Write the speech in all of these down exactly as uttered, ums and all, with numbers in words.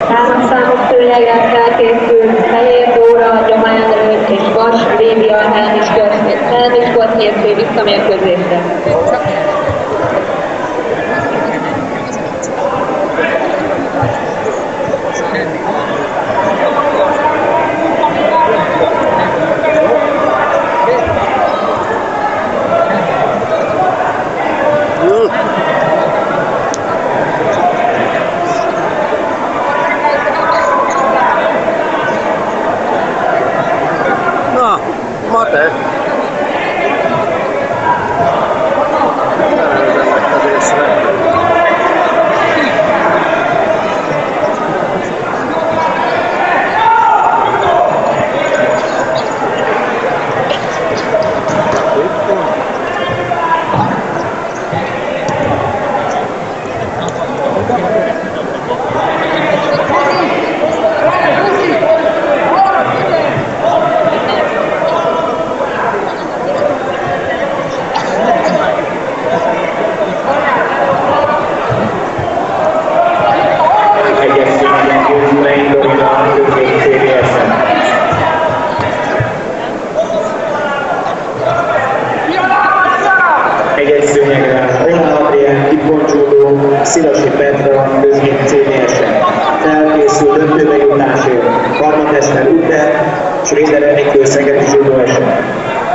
Hármas számú szőnyegre felkészült Fehér Dóra, Gyomán Erőt és Vas Lívia Helmiskot értő visszamérkőzésre. Mate. Egyes szőnyegre Román Adrián, kiponcsúdó, Szilasi Petra, közgép cé bé es-en. Felkészül döntőbe jutásért Karmatester Uter, Schroeder Enikő Szegedi Zsudó eset.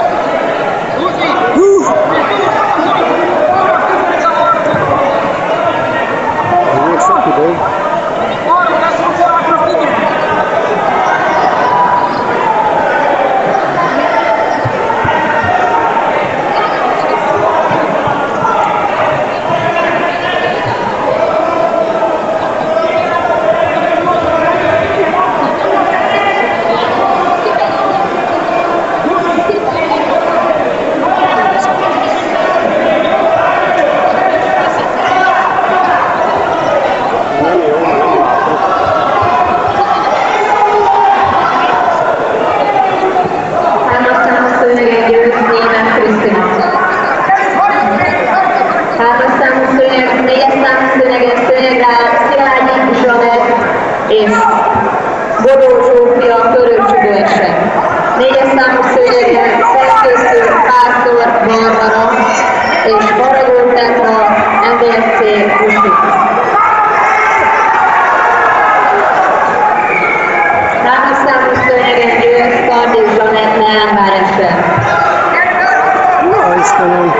És Bodó Zsófia Köröcsügő eset. Négyes számú szőnyegen felkészül Pásztor Barbara és Baragó Petra em vé es cé Rusi. Hármas számú szőnyegen Győr Kardi Zsanett Leánvár eset. Na, Istenem!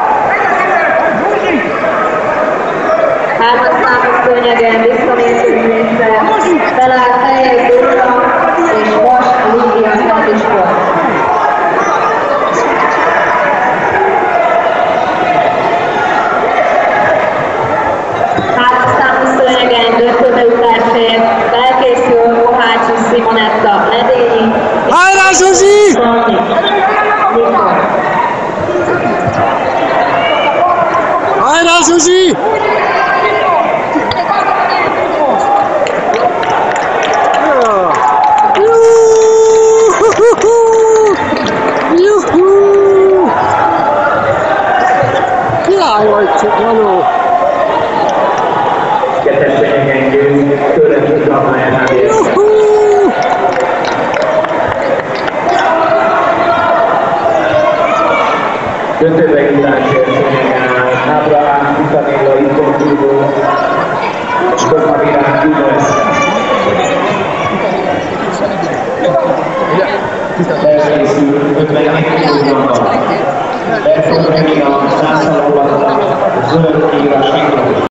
Hármas számú szőnyegen visszamérkőzésre felállt Fehér Dóra és Vas Lívia Helmiskot. Hármas számú szőnyegen döntőbe jutásért felkészül Kohácsi Simonetta Ledényi és Hajrá, Zsuzsi! Szanyi Nikol. Hajrá, Zsuzsi! Király vagy, Csiklanó! Kettes szőnyegen Győr, tőlem tudtam elmászni. Döntőbe jutásért szőnyegen Ábrahám, Vitamilla, Ikon Tudó és Kozma Virán Tudósz. Felkészül ötvenegy